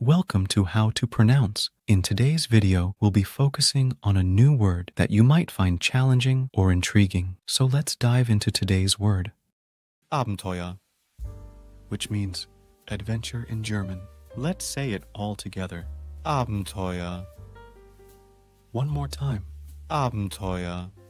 Welcome to How to Pronounce. In today's video, we'll be focusing on a new word that you might find challenging or intriguing. So let's dive into today's word. Abenteuer, which means adventure in German. Let's say it all together. Abenteuer. One more time. Abenteuer.